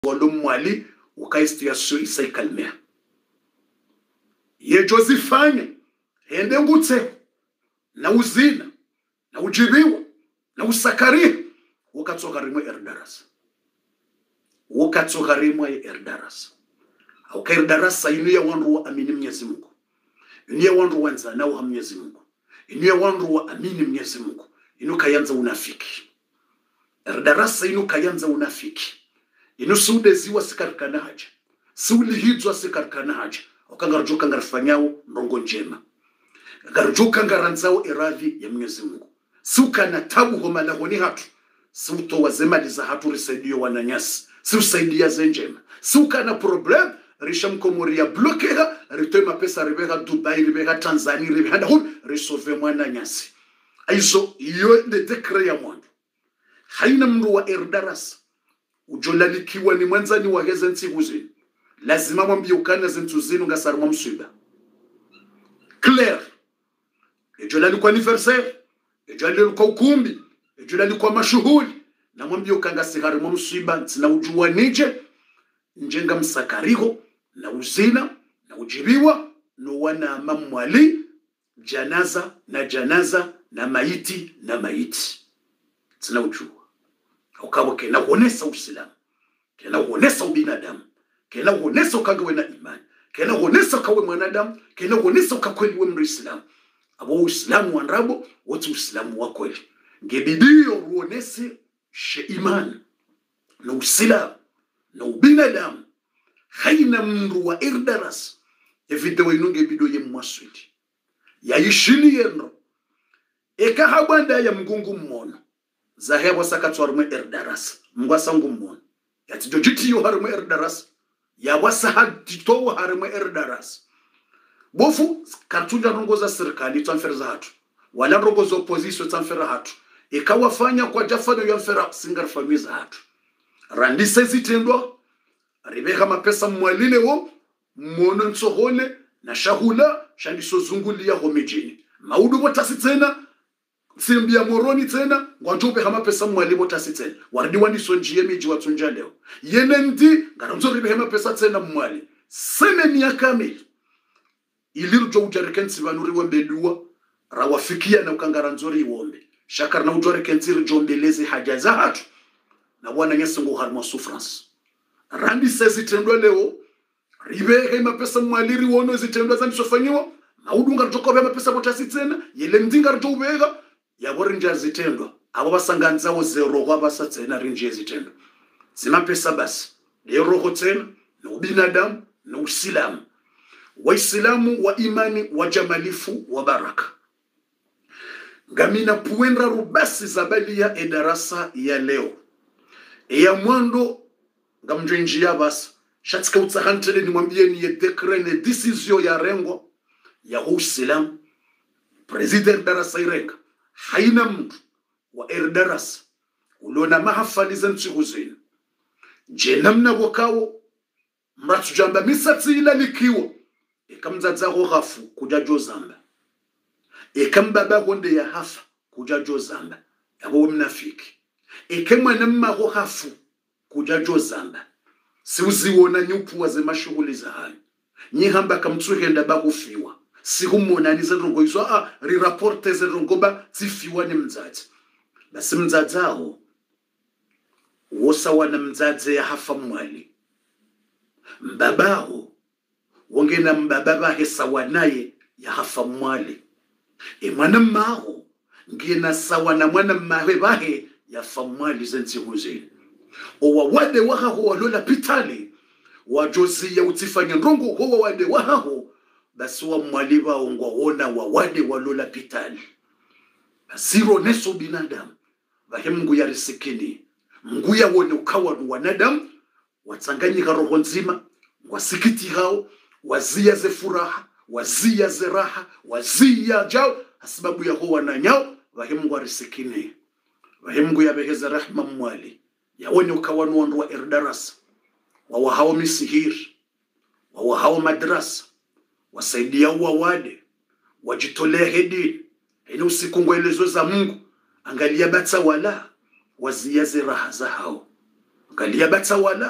mwali ukaisitiasio isaikalmea. Ye Josifanya, hende ngute, na uzina, na ujibiwa, na usakaria, wakatoka rimwe erdarasa. Wakatoka rimwe erdarasa. Auka erdarasa inu ya wanru wa amini Mwenyezi Mungu. Inu ya wanru wanza na uha Mwenyezi Mungu. Inu ya wanru wa amini Mwenyezi Mungu. Inu kayanza unafiki. Erdarasa inu kayanza unafiki. Inu sude ziwa sikarikana haja. Suli hijwa sikarikana haja. Ukangarujuka ngarifanyao ndongo njema. Garujuka ngaranzao iradhi ya Mwenyezi Mungu. Suka na tabu homa lahoni hatu. Suto wazemali za hatu risaidio wananyasi. Siusaidia zenjema. Suka na problem. Risha mkomoria blokeha. Ritoe mapesa ribeha Dubai, ribeha Tanzania, ribeha Dahul. Risove mwana nyasi. Aizo iyo de dekre ya mwandu. Haina mru wa erdarasa. Ujolalikiwa ni mwanzani wa heze nsiguzini. Lazima mwambie ukana zentuzini ungasaruma msuiba. Claire. Ejolali kwa anniversaire. Ejolali kwa ukumbi. Ejolali kwa mashuhuli. Na mwambie ukanga siharuma msuiba. Tina ujua nije. Njenga msakariho. Na uzina. Na ujibiwa. Nuwana mamwali. Janaza. Na janaza. Na maiti. Na maiti. Tina ujua. Ukawa kena honesa usilamu. Kena honesa ubinadamu. Kena honesa ukangawe na imani. Kena honesa ukawe mwanadamu. Kena honesa ukakweli we mri Islamu. Abo Uislamu wanrabo. Watu Uislamu wakweli. Ngebidiyo ruonese she imani. Na usilamu. Na ubinadamu. Haina mru wa irdaras. Evide inu ngebidiyo ye mwaswiti. Ya ishili yeno. Eka habanda ya mgungu mmono. Zahewa sakatu harume erdaras. Mwasa ngu mmono. Yati jojitiyo harume erdaras. Ya wasa hadito harume erdaras. Bofu kartunja rongoza serikali tanferza hatu. Wala rongoza opposition tanfera hatu. Ikawafanya kwa jafano yamfera singar famiza hatu. Randisa zitendwa. Ribeha mapesa mwalile wo. Mwono nsohole. Na shahula. Shandiso zunguli ya homejini. Maudu watasi tena. Simbia moroni tena. Ngwanjope hama pesa mwali watasi tena. Wardi wandi sonjie miji watunja leo. Yene ndi. Ngaramzo ribeha mapesa tena mwali. Semeni ya kamili. Iliru jo ujarekensi vanuri wembedua. Rawafikia na ukangaranzori iwombe. Shakar na ujarekensi jombelezi haja za hatu. Na wana nyesengu harma sufrans. Randi sezi tendwa leo. Ribeha ima pesa mwaliri wono ezi tendwa zani sofanyiwa. Maudu ngarjoko bema pesa watasi tena. Yele ndi ngarjo ubega. Yabori nja zitendwa. Abo basanganza wo zero kwa basa tena rinje zitendwa. Sima pesa basi. Leo roho tena. Na ubinadamu. Na usilamu. Waislamu wa imani wa jamalifu wa baraka. Gamina puenra rubasi zabali ya edarasa ya leo. Ya mwando gamjenjia basi. Shatika utsahantele ni mwambie ni ye dekre ne decision ya rengo. Ya usilamu. President darasa irenga. Haina mtu wa erdarasa. Ulona mahafali nchihuzini. Jenamna wakawo. Mratu jamba misati ila likiwa. Ekamzazaho hafu kujajo zamba. Ekambaba honde ya hafa kujajo zamba. Yabo mnafiki. Ekemwa namaho hafu kujajo zamba. Siuziwona nyupu waze mashughuli za hayo. Nyihamba kamtuhenda bagufiwa. Sihumona ni zenrongo iso riraporte zenrongo ba tifiwa ni mzazi. Basi mzazao wosa wana mzazi ya hafa mwali. Mbabao wongena mbababa hesa wanaye ya hafa mwali. Mwana maho ngena sawa na mwana mawe bahe ya famwali zenzi huzini. Owa wade wahaho walola pitali. Wajozi ya utifanya nrongo huwa wade wahaho. Basi wa mwaliba ongwaona wa wade walola pitali. Basiro neso binadamu. Bahe mungu ya risikini. Mungu ya wone ukawa wanadamu. Watsanganyika roho nzima. Wasikiti hao. Wazia ze furaha. Wazia ze raha. Wazia jao. Sababu ya huwa na nyao. Bahe mungu ya risikini. Bahe mungu ya beheza rahma mwali. Ya wone ukawa nuondu wa erdarasa. Wawahao misihiri. Wawahao madrasa. Wasaidia wawade. Wajitolea hedi. Hini usiku ngwelezo za mungu. Angalia bata wala. Wazia ze raha za hao. Angalia bata wala.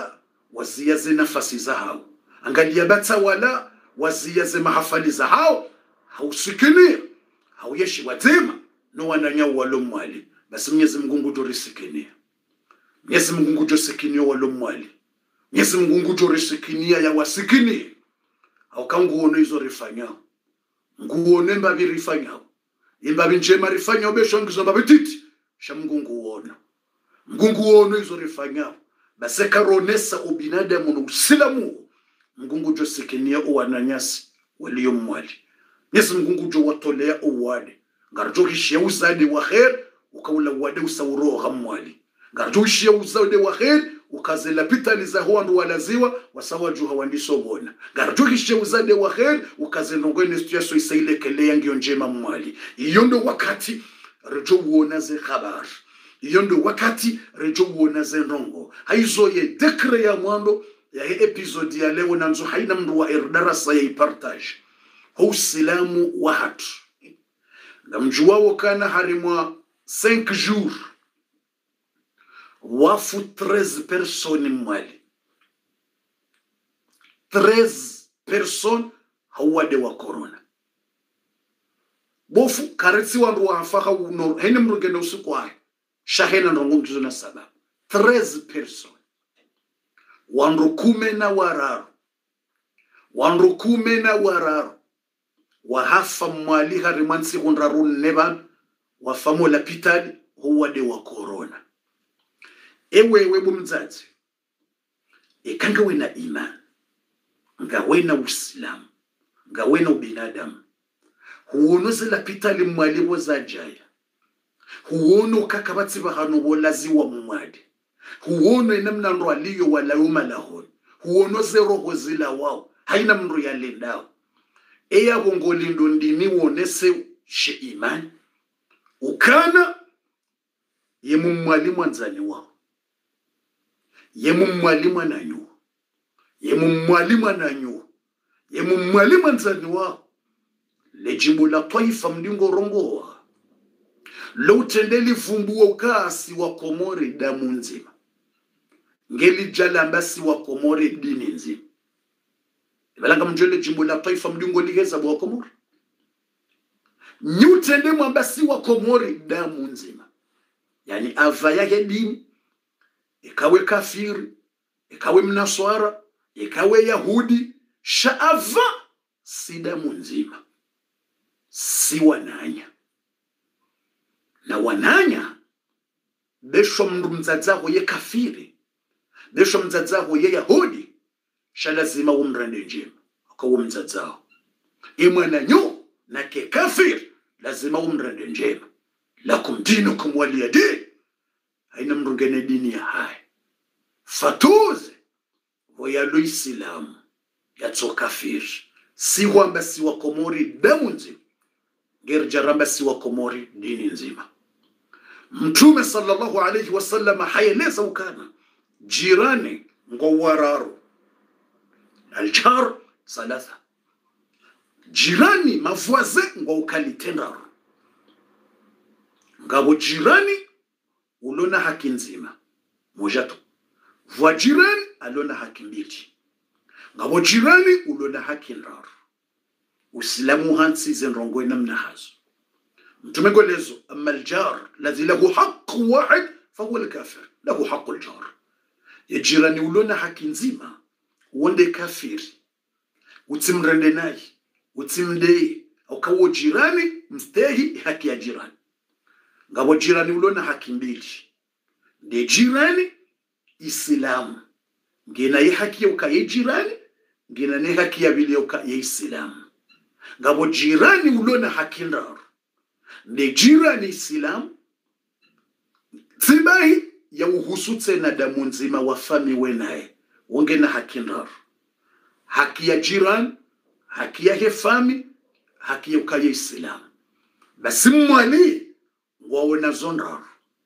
waziyaze nafasi za hao. Angalia batawala waziyaze mahafali za hao, hausikinia hauyeshi wazima no wananyao walomwali. Basi Mwenyezi Mungu ngudorisikinia, Mwenyezi Mungu ngudorisikinia walomwali, Mwenyezi Mungu ngudorisikinia ya wasikini. Au kanguone hizo rifanyao, nguone mbabi rifanyao, imbabi njema rifanyao besho ngizo mbabi titi sha nguona nguone hizo rifanyao. Basi karonesa ubinadamu na usilamu Mungu jo sikinia uwananyasi walio mwali. Mwenyezi Mungu jo watolea uwade ngarjo kishia uzade wa khair ukaula wade usauroha mwali. Ngarjo kishia uzade wa khair ukazela pitali za huandu walaziwa wasawaju hawandiso bona. Ngarjo kishia uzade wa khair ukazenongwene stuyaso isaile kele yangio njema mwali. Iyo ndo wakati rejo uonaze khabar, iyo ndo wakati rejo uonaze ndongo. Haizo ye dekre ya mwando ya episode ya leo nanzo haina mndu wa darasa ya ipartage usilamu wa hatu. Na mjuwao kana harimwa 5 jours wafu 13 personnes mwali, 13 personnes hawade wa corona. Bofu karetsi wandu wa hafaka uno hene mrugene usukwa shahena ndongo mtuzo na sababu 13 personnes wanrukume na wararu wahafa mwali harimansi hunrarun neban wafamo la pitali huwade wa corona. Ewe bumzazi ekanga wena iman nga wena uislamu nga wena ubinadamu huonoze la pitali mwali wazajaya huono kakabatsi bahano bolaziwa mwadi huono enamna ndo aliyo wala umalahon huono zero hozila wao haina mndo ya lendao. Eya gongolindo ndini wonese she imani ukana yemu mwalimu anzani wao, yemu mwalimu ananyu, yemu mwalimu ananyu, yemu mwalimu anzani wao. Lejimbo la Taifa mdingo rongoa lo utendeli vumbuwa ukasi wa Komori damu nzima, ngeli jala ambasi wa Komori dini nzima. Ibalanga mjole jimbo la Taifa mdingo ligeza wa Komori nyutende mwambasi wa Komori damu nzima. Yani ava yake dini ikawe kafiri, ikawe mnaswara, ikawe yahudi, shaava si damu nzima, si wananya. Na wananya besho mndu mzazaho ye kafiri, besho mzazaho ye yahudi, shalazima umrande njema akawo mzazaho. Imwananyo na ke kafiri lazima umrande njema. Lakum dinukum waliya din. Haina mrungene dini ya hai fatuze voyalo isilamu yatso kafiri. Si wamba si wa Komori damu nzima, gerjaramba si wa Komori dini nzima. Mtume sallallahu alayhi wasallam hayeleza ukana jirani ngo wararu aljar salasa, jirani mavuaze ngo ukalitendaru. Ngabo jirani ulona haki nzima mojato, vwa jirani alona haki mbili. Ngabo jirani ulona haki ndaru. Usilamu hansi zenrongo namna hazo. Mtume golezo amma aljar ladhi lahu haqq wahid fahuwa alkafir, lahu haqq aljar. Ya jirani ulona haki nzima wonde kafiri, utimrende naye, utimdei au kawo jirani mstehi haki ya jirani. Ngabo jirani ulona haki mbili, de jirani Islamu ngena ye haki ya ukaye jirani, ngena ne haki ya bili ya ukaye Islamu. Ngabo jirani ulona haki ndaru, de jirani Islamu tibahi ya uhusutse na damu nzima wafami wenae wongena haki ndaru. Haki ya jirani, haki ya hefami, haki ya ukaye Islamu. Basi mwali ngwaona zondaru,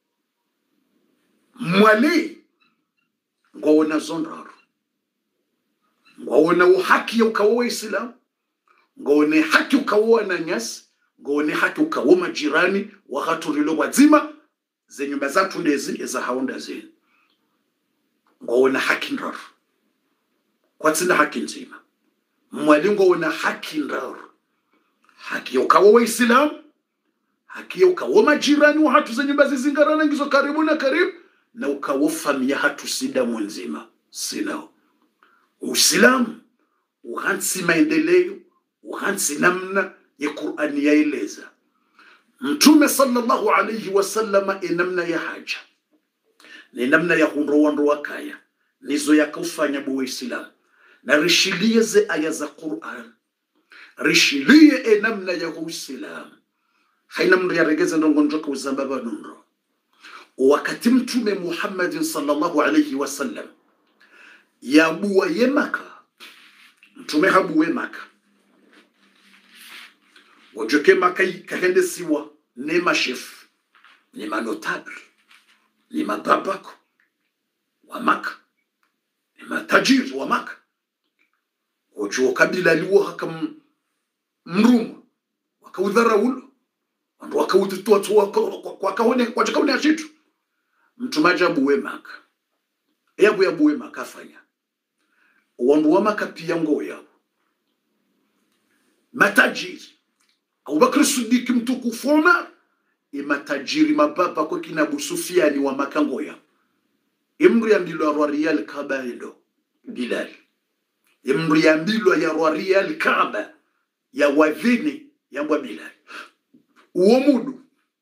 mwali ngwaona zondaru, ngwaona uhaki ya ukawa Islamu, ngwaone haki ukawa na nyasi, ngwaone haki ukawa majirani wakati rilo wazima zenye mbazatu ndezi eza haonda zeni. Ngwaona haki ndaru. kwa tina haki nzima mwalingo una haki ndaro haki ukawa waislamu haki ukawa majirani wa hatu za nyumba zizingarana ngizo karibu na karibu na ukawa familia hatu sida mwanzima sinao uislamu uhansi maendeleo uhansi namna ya Qur'ani yaeleza Mtume sallallahu alayhi wasallama namna ya haja ni namna ya hunroa kaya nizo yakufanya bu Uislamu na rishilie ze aya za Qur'an rishilie namna ya Uislamu haina mri ya regeza ndongonjoka uzambaba nunro wakati Mtume Muhammad sallallahu alayhi wasallam ya buwa ye Maka Mtume habuwe Maka wajoke Maka kahende siwa ne mashef ni manotable ni mababako wa Maka ni matajiri wa Maka wajo kabila liwo haka mrumu wakaudhara ulo wandu wakaututua kwa kahone kwa chakaune ya shitu Mtume abuwe Maka yabuwe Maka afanya wandu wa Maka pia ngoya matajiri Abubakar Siddiq mtukufu Umar matajiri mababa kwa kina Abu Sufyan wa Maka ngoya imri ya mbilo ya riyal Kaaba ndo Bilal imri ya mbilo ya riyal Kaaba ya wadhini ya Bilal uomudu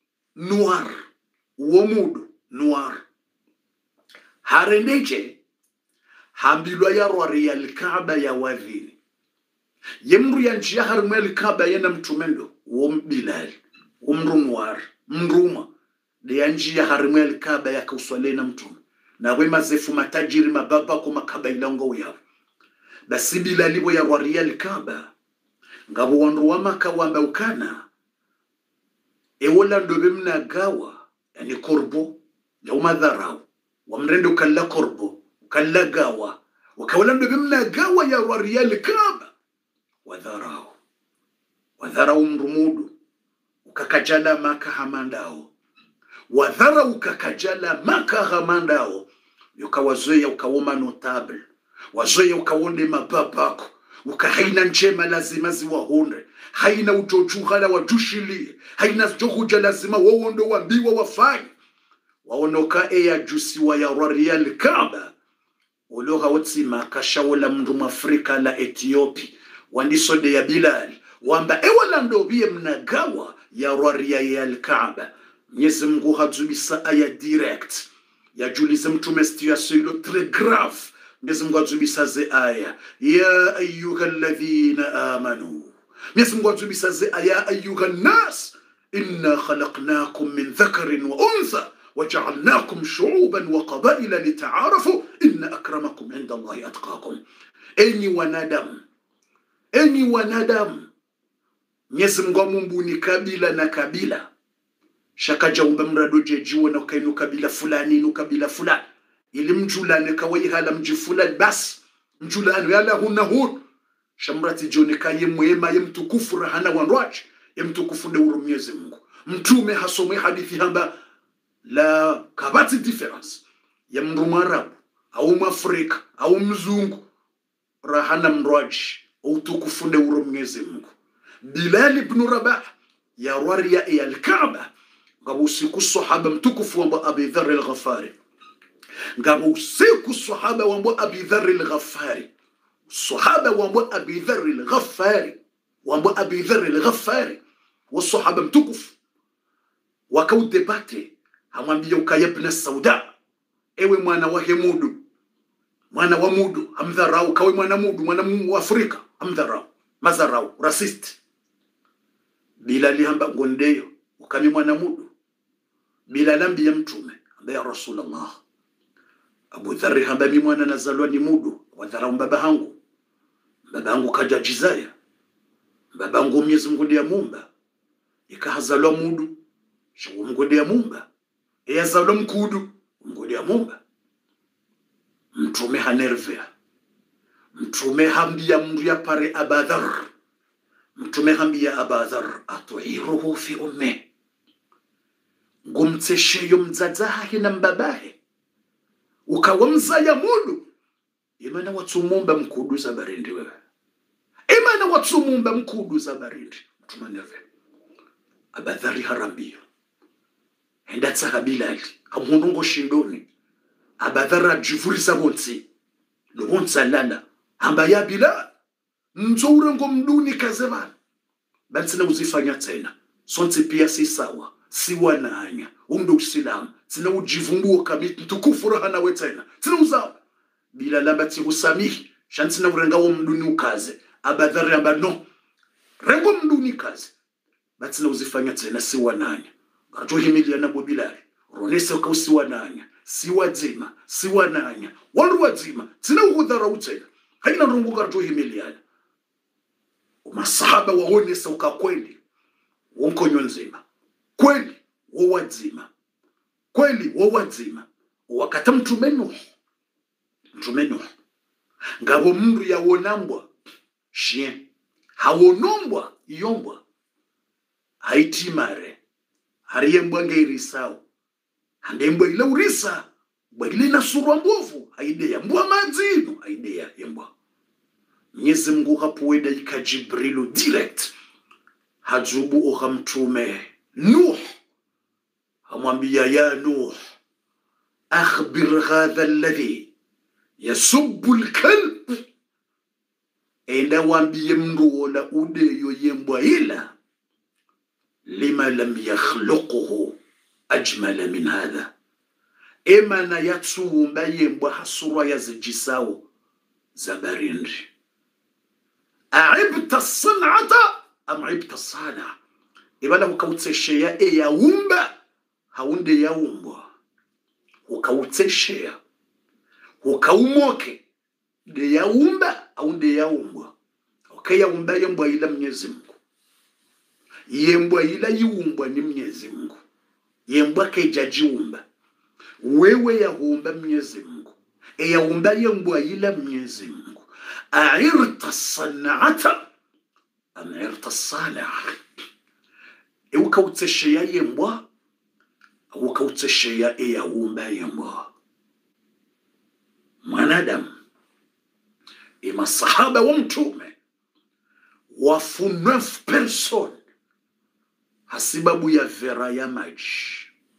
noir harendeje hambilwa ya riyal Kaaba ya wadhini yemru ya njia harumel Kaaba yana mtumendo Bilal umru noir mruma de ya njia harumel Kaaba ya kauswale na mtume na wema zefu matajiri mababa kwa makabaila ngo yao basi Bilal ibo ya riyal Kaaba ngabo wandu wa Maka wamba ukana ewola ndobe mnagawa yani korbo ya umadharau wamrende ukalla korbo ukalla gawa wakawala ndobe mnagawa ya riyal Kaaba wadharau mrumudu ukakajala Maka hamandao wadharau ukakajala Maka hamandao yukawazoea ukawoma notable wazoea ukawonde mababako ukahaina njema lazima ziwahonde haina ujojuhala wajushilie haina johuja lazima wawondo wambiwa wafanye waonoka ya jusi wa ya riyal Kaaba uloha wotsi Maka shawala mndu Afrika la Ethiopia wandisode ya Bilal wamba ewala ndobie mnagawa ya riyal Kaaba Mwenyezi Mungu hadzubisa aya direct ya julize mtume situation ilo très grave Mwenyezi Mungu hadzubisa ze aya ya ayyuhalladhina amanu Mwenyezi Mungu hadzubisa ze aya ayyuhan nas inna khalaqnakum min dhakarin wa untha waja'alnakum shu'uban wa qabaila lita'arafu inna akramakum 'inda Allahi atqakum enyi wanadamu Mwenyezi Mungu mumbuni kabila na kabila shakaja umba mrado jejiwa na kainu kabila fulani inu kabila fulani ili mjulane kawai hala mji fulani basi mjulane yala huna shamrati joni kaye mwema ye mtukufu rahana wanrwaji ye mtukufu de uru Mwenyezi Mungu mtume hasomwe hadithi hamba la kabati difference ya mru Mwarabu au Mwafrika au mzungu rahana mrwaji utukufu de uru Mwenyezi Mungu Bilal ibn Rabah ya waria ya al-Kaaba ngabo usiku sahaba mtukufu wa Abi Dharr al-Ghafari ngabo usiku sahaba wa Abi Dharr al-Ghafari sahaba wa Abi Dharr al-Ghafari wa Abi Dharr al-Ghafari wasahaba mtukufu wakaudebate hamwambia ukayabna sauda ewe mwana wa Hemudu mwana wa Mudu amdharau kawe mwana Mudu mwana wa Afrika amdharau mazarau racist Bilal hamba ngondeyo ukami mwana Mudu Bilal ambi ya mtume ambaye Rasulullah Abu Dharr hamba mi mwana nazalwa ni Mudu wadharau baba hangu kaja jizaya baba hangu Mwenyezi Mungu ndiye mumba ikahazalwa Mudu shugu Mungu ndiye mumba yazalwa mkudu Mungu ndiye mumba mtume hanervea mtume hambia mndu ya pare Abu Dharr mtume hambia Abu Dharr atuiruhu fi umme ngumtesheyo mzazahe na mbabahe ukawamza ya Mudu imana watsumumba mkudu za barindi wewe. Imana watsumumba mkudu za barindi. Tumaneve. Abadhari harambia. Hendatsa kabilali. Kamunungo shindoni. Abadhara jivurisa bonsi. Lubonsa lala. Hamba ya bila. Nzoure ngomduni kazevana. Bansina uzifanya tena. Sonsi pia si sawa. Si wananya. Umdo usilamu. Sina ujivumbua kabiti. Tukufura hana wetena. Sina uzawa. Bila lambati usamihi. Shansina urenga mduni ukaze. Abadhari amba no. Rengo mduni kaze. Batsina uzifanya tena si wananya. Gato himilia na bobilari. Ronese uka si wananya. Si wadzima. Si wananya. Wanru wadzima. Sina uhudhara utena. Haina rungu gato himilia. Umasahaba waonesa uka kweli. Wonkonyo nzima. Kweli. Wawadzima. Kweli. Wawadzima. Wakata mtume Nuhu. Mtume Nuhu. Ngabo mndu ya wonambwa. Shien. Hawonombwa. Iyombwa. Haitimare. Hariyembwa ngeirisao. Handembwa ila urisa. Bwagile na surwa mbovu. Haideya. Mbwa mazinu. Haideya. Yembwa. Mwenyezi Mungu hapuweda ika Jibrilu direct. Hajubu oha mtume Nuh. Hamwambia ya Nuh. Akhbir hadha alladhi yasubbu alkalb. Enda wambie mndu wala udeyo yembwa ila. Lima lam yakhluquhu ajmala min hadha. Emana yatsuumba yembwa hasura ya zijisao zabarindi. Aibta san'ata am aibta sana. Ibala ukauteshea ya umba haunde ya umbwa. Ukauteshea ukaumoke de ya umba haunde ya umbwa. Ukaya umba yembwa ila Mwenyezi Mungu. Yembwa ila yumbwa ni Mwenyezi Mungu. Yembwa kejaji umba. Wewe ya umba Mwenyezi Mungu. Ya umba yembwa ila Mwenyezi Mungu. Airta san'ata am airta sana. Ukauteshea yembwa ukauteshea ya umba yembwa. Mwanadamu masahaba wa mtume wafu 9 person hasibabu ya vera ya maji.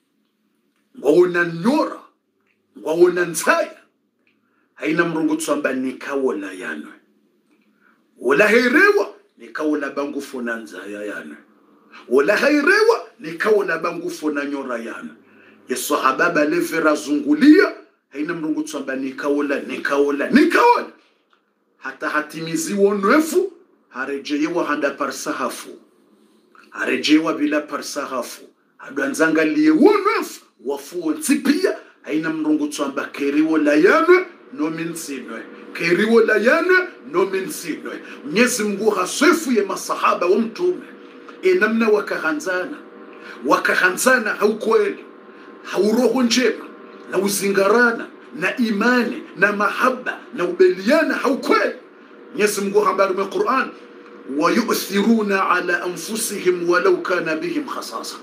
Ngwaona nyora, ngwaona nzaya. Haina mrungu tsamba nikawola yanwe. Wala herewa nikawola bangu fona nzaya yanwe. Wala herewa nikawola bangu fona nyora yanwe. Yesu hababa levera zungulia. Haina mrungu tsamba nikawola. Hata hatimiziwa 9 harejewa handa parsahafu. Harejewa bila parsahafu. Haduanzanga liye 9 wafuo nsipia. Haina mrungu tsamba keriwo la yanwe. No minsinwe. Keriwo la yanwe. No minsinwe. Mwenyezi Mungu haswefu ye masahaba wa mtume. Namna wakahanzana haukweli. Hauroho njema. Na uzingarana. Na imani. Na mahaba. Na ubeliana haukweli. Mwenyezi Mungu habari wa Qur'an. Wayu'thiruna ala anfusihim walau kana bihim khasasa.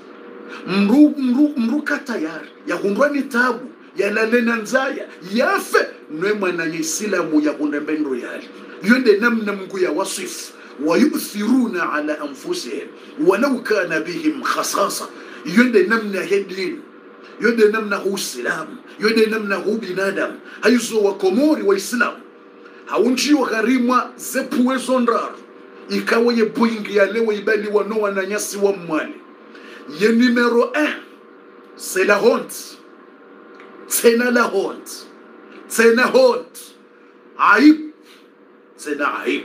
Mruka tayari. Ya hundwani tabu. Ya lalena nzaya. Yafe. Nwema na Islamu ya hundembendo yali. Yonde namna Mungu ya wasifu. Wayu'thiruna ala anfusihim walau kana bihim khasasa. Yonde namna hedin. Yonde namna hu Islamu. Yonde namna hu binadamu. Haizo wa Komori wa Islamu. Haunji wa gharimwa zepuwe zondaru. Ikawa ye boingi ya lewe ibali wanoa na nyasi wa mwali. Ye numero 1. C'est la honte. C'est la honte. C'est la honte. Aib. C'est la aib.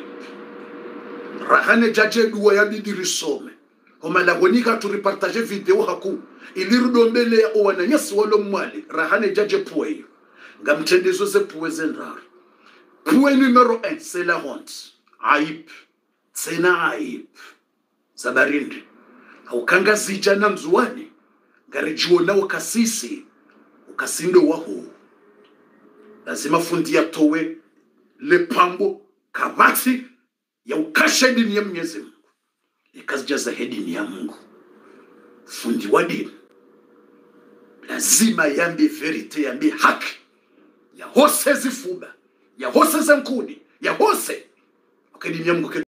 Rahane jaje duwa ya bidirisome. Homa lagonika turipartaje video haku. Ilirudombele ya owana nyasi walo mwali. Rahane jaje puwe. Ngamtendezo ze puwe zendaru. Point numéro 1, c'est la honte. Aib. C'est na aib. Zabarindi. Haukanga zijana mzuani. Garejuo na wakasisi. Ukasindo waho. Lazima fundi ya towe. Lepambo. Kabati. Ya ukasha dini ya Mwenyezi Mungu. Ikazijaza hedini ya Mungu. Fundi wa dini. Lazima yambi verite yambi haki. Ya hosezi fuba. ya hose za nkuni ya hose akadimia Mungu